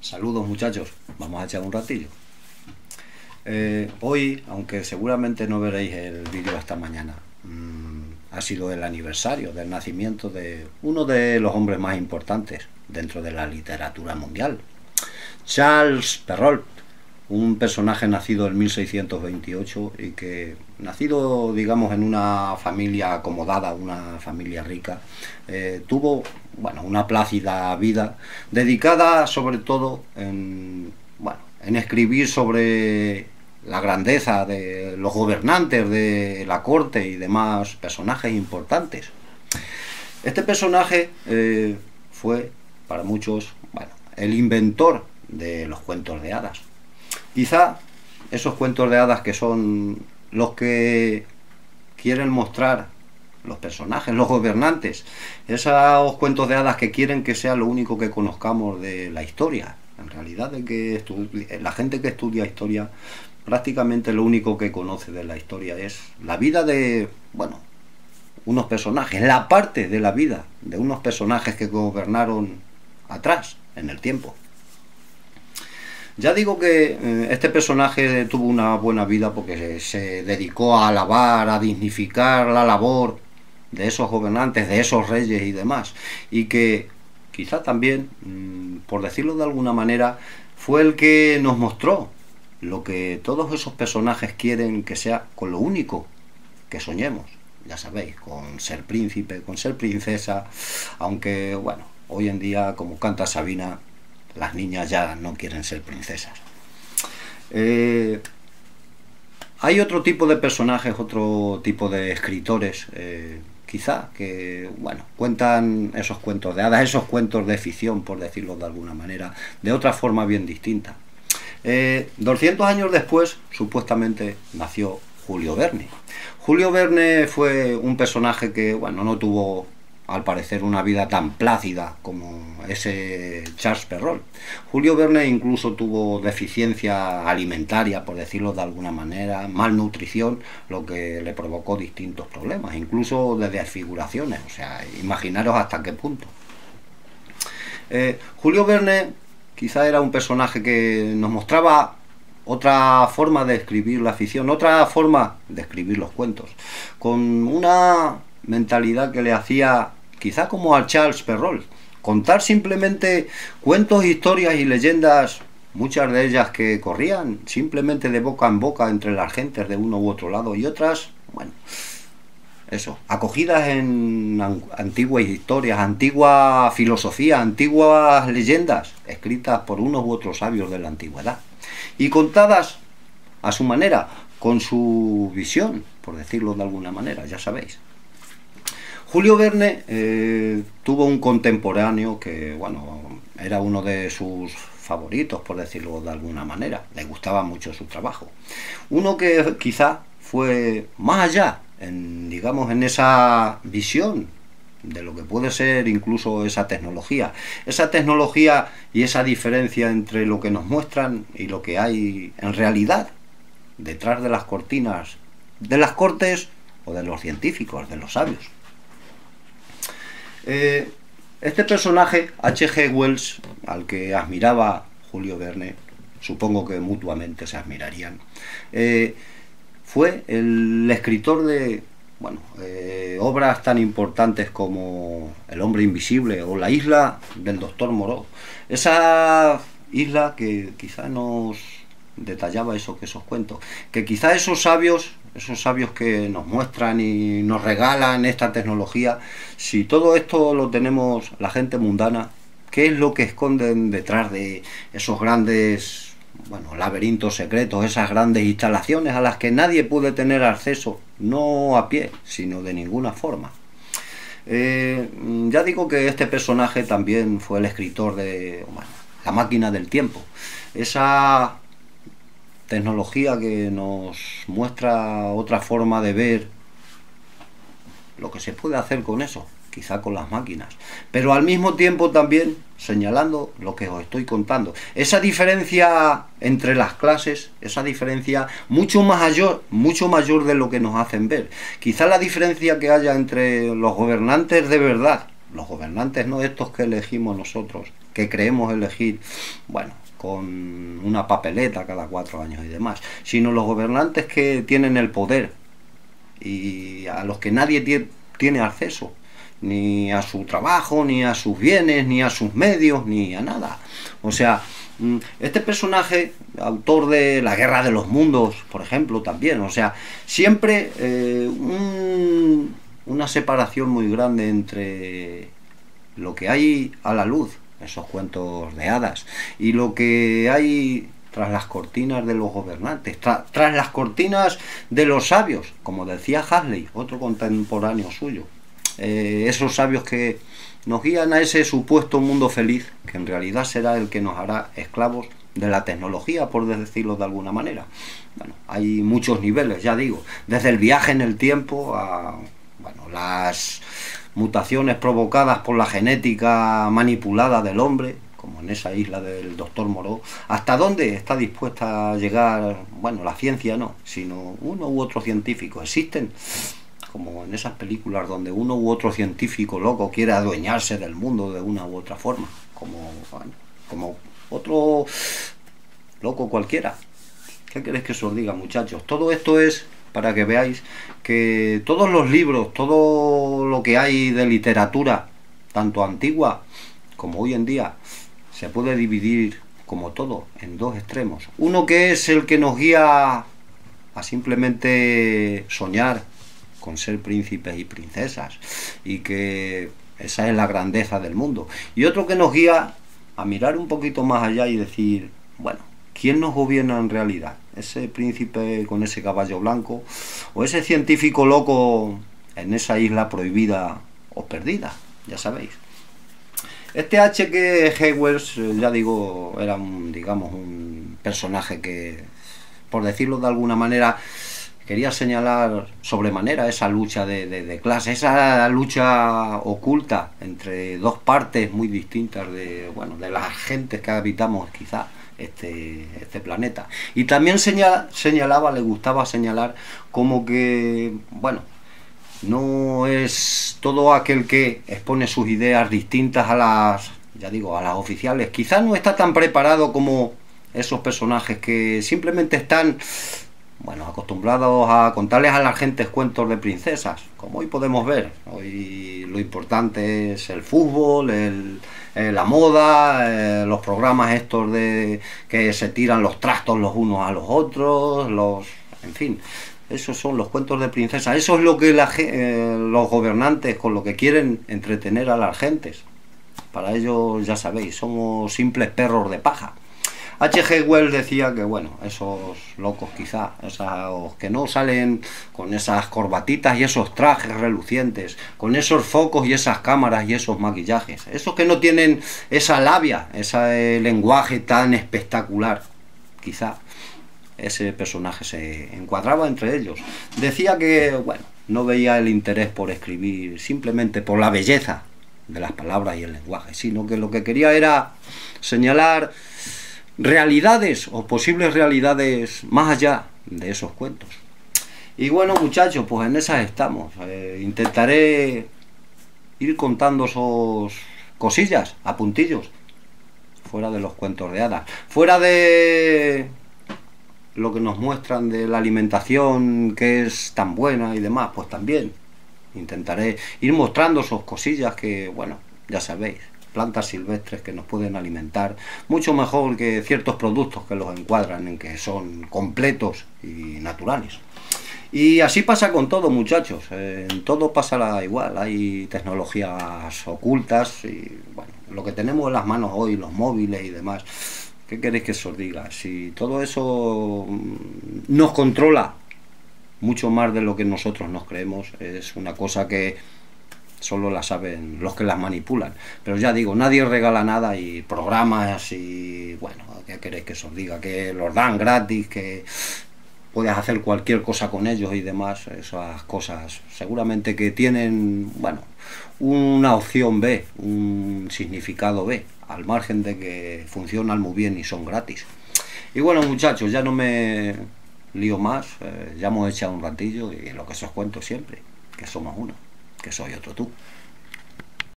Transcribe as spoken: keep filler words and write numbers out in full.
Saludos muchachos, vamos a echar un ratillo. Eh, hoy, aunque seguramente no veréis el vídeo esta mañana, mmm, ha sido el aniversario del nacimiento de uno de los hombres más importantes dentro de la literatura mundial, Charles Perrault, un personaje nacido en mil seiscientos veintiocho y que, nacido digamos en una familia acomodada, una familia rica, eh, tuvo bueno, una plácida vida dedicada sobre todo en, bueno, en escribir sobre la grandeza de los gobernantes de la corte y demás personajes importantes. Este personaje eh, fue para muchos bueno, el inventor de los cuentos de hadas. Quizá esos cuentos de hadas que son los que quieren mostrar los personajes, los gobernantes, esos cuentos de hadas que quieren que sea lo único que conozcamos de la historia. En realidad de que la gente que estudia historia prácticamente lo único que conoce de la historia es la vida de, bueno, unos personajes, la parte de la vida de unos personajes que gobernaron atrás, en el tiempo. Ya digo que eh, este personaje tuvo una buena vida porque se, se dedicó a alabar, a dignificar la labor de esos gobernantes, de esos reyes y demás, y que quizá también, mmm, por decirlo de alguna manera, fue el que nos mostró lo que todos esos personajes quieren que sea con lo único que soñemos, ya sabéis, con ser príncipe, con ser princesa, aunque bueno, hoy en día, como canta Sabina, las niñas ya no quieren ser princesas. Eh, hay otro tipo de personajes, otro tipo de escritores, eh, quizá, que bueno, cuentan esos cuentos de hadas, esos cuentos de ficción, por decirlo de alguna manera, de otra forma bien distinta. Eh, doscientos años después, supuestamente, nació Julio Verne. Julio Verne fue un personaje que, bueno, no tuvo, al parecer, una vida tan plácida como ese Charles Perrault. Julio Verne incluso tuvo deficiencia alimentaria, por decirlo de alguna manera, malnutrición, lo que le provocó distintos problemas, incluso de desfiguraciones, o sea, imaginaros hasta qué punto. Eh, Julio Verne quizá era un personaje que nos mostraba otra forma de escribir la ficción, otra forma de escribir los cuentos, con una mentalidad que le hacía, quizá como a Charles Perrault, contar simplemente cuentos, historias y leyendas, muchas de ellas que corrían simplemente de boca en boca entre las gentes de uno u otro lado, y otras, bueno, eso, acogidas en antiguas historias, antigua filosofía, antiguas leyendas, escritas por unos u otros sabios de la antigüedad, y contadas a su manera, con su visión, por decirlo de alguna manera, ya sabéis. Julio Verne eh, tuvo un contemporáneo que, bueno, era uno de sus favoritos, por decirlo de alguna manera. Le gustaba mucho su trabajo. Uno que quizá fue más allá, en, digamos, en esa visión de lo que puede ser incluso esa tecnología. Esa tecnología y esa diferencia entre lo que nos muestran y lo que hay en realidad detrás de las cortinas de las cortes o de los científicos, de los sabios. Eh, este personaje, H G Wells, al que admiraba Julio Verne, supongo que mutuamente se admirarían, eh, fue el escritor de bueno, eh, obras tan importantes como El hombre invisible o La isla del doctor Moreau. Esa isla que quizá nos detallaba eso que esos cuentos, que quizá esos sabios, esos sabios que nos muestran y nos regalan esta tecnología, si todo esto lo tenemos la gente mundana, ¿qué es lo que esconden detrás de esos grandes, bueno, laberintos secretos, esas grandes instalaciones a las que nadie puede tener acceso, no a pie, sino de ninguna forma? Eh, ya digo que este personaje también fue el escritor de, bueno, La máquina del tiempo, esa tecnología que nos muestra otra forma de ver lo que se puede hacer con eso, quizá con las máquinas, pero al mismo tiempo también señalando lo que os estoy contando, esa diferencia entre las clases, esa diferencia mucho mayor, mucho mayor de lo que nos hacen ver. Quizá la diferencia que haya entre los gobernantes de verdad, los gobernantes no estos que elegimos nosotros, que creemos elegir, bueno, con una papeleta cada cuatro años y demás, sino los gobernantes que tienen el poder y a los que nadie tie- tiene acceso, ni a su trabajo, ni a sus bienes, ni a sus medios, ni a nada. O sea, este personaje, autor de La Guerra de los Mundos, por ejemplo, también, o sea, siempre eh, un, una separación muy grande entre lo que hay a la luz, esos cuentos de hadas, y lo que hay tras las cortinas de los gobernantes, tra tras las cortinas de los sabios, como decía Huxley, otro contemporáneo suyo. Eh, esos sabios que nos guían a ese supuesto mundo feliz, que en realidad será el que nos hará esclavos de la tecnología, por decirlo de alguna manera. Bueno, hay muchos niveles, ya digo, desde el viaje en el tiempo a, bueno, las mutaciones provocadas por la genética manipulada del hombre, como en esa isla del doctor Moreau. ¿Hasta dónde está dispuesta a llegar? Bueno, la ciencia no, sino uno u otro científico. Existen, como en esas películas donde uno u otro científico loco quiere adueñarse del mundo de una u otra forma, como, bueno, como otro loco cualquiera. ¿Qué queréis que os diga, muchachos? Todo esto es para que veáis que todos los libros, todo lo que hay de literatura, tanto antigua como hoy en día, se puede dividir, como todo, en dos extremos. Uno que es el que nos guía a simplemente soñar con ser príncipes y princesas, y que esa es la grandeza del mundo. Y otro que nos guía a mirar un poquito más allá y decir, bueno, ¿quién nos gobierna en realidad? ¿Ese príncipe con ese caballo blanco? ¿O ese científico loco en esa isla prohibida o perdida? Ya sabéis. Este H G Wells, ya digo, era un, digamos, un personaje que, por decirlo de alguna manera, quería señalar sobremanera esa lucha de, de, de clase, esa lucha oculta entre dos partes muy distintas de, bueno, de las gentes que habitamos quizá este, este planeta. Y también señala, señalaba, le gustaba señalar como que, bueno, no es todo aquel que expone sus ideas distintas a las, ya digo, a las oficiales. Quizás no está tan preparado como esos personajes que simplemente están, bueno, acostumbrados a contarles a la gente cuentos de princesas, como hoy podemos ver. Hoy lo importante es el fútbol, el, eh, la moda, eh, los programas estos de que se tiran los trastos los unos a los otros, los, en fin. Esos son los cuentos de princesa. Eso es lo que la, eh, los gobernantes con lo que quieren entretener a las gentes. Para ellos, ya sabéis, somos simples perros de paja. H G Wells decía que, bueno, esos locos quizá, esos que no salen con esas corbatitas y esos trajes relucientes, con esos focos y esas cámaras y esos maquillajes, esos que no tienen esa labia, ese lenguaje tan espectacular, quizá ese personaje se encuadraba entre ellos. Decía que, bueno, no veía el interés por escribir simplemente por la belleza de las palabras y el lenguaje, sino que lo que quería era señalar realidades o posibles realidades más allá de esos cuentos. Y bueno, muchachos, pues en esas estamos. Eh, intentaré ir contando esos cosillas, a puntillos, fuera de los cuentos de hadas, fuera de lo que nos muestran de la alimentación que es tan buena y demás, pues también intentaré ir mostrando esas cosillas que, bueno, ya sabéis, plantas silvestres que nos pueden alimentar mucho mejor que ciertos productos que los encuadran en que son completos y naturales. Y así pasa con todo, muchachos, en todo pasa igual, hay tecnologías ocultas y, bueno, lo que tenemos en las manos hoy, los móviles y demás. ¿Qué queréis que os diga? Si todo eso nos controla mucho más de lo que nosotros nos creemos, es una cosa que solo la saben los que las manipulan. Pero ya digo, nadie regala nada y programas y, bueno, ¿qué queréis que os diga? Que los dan gratis, que puedes hacer cualquier cosa con ellos y demás. Esas cosas seguramente que tienen, bueno, una opción B, un significado B, al margen de que funcionan muy bien y son gratis. Y bueno, muchachos, ya no me lío más, eh, ya hemos echado un ratillo y lo que os cuento siempre, que somos uno, que soy otro tú.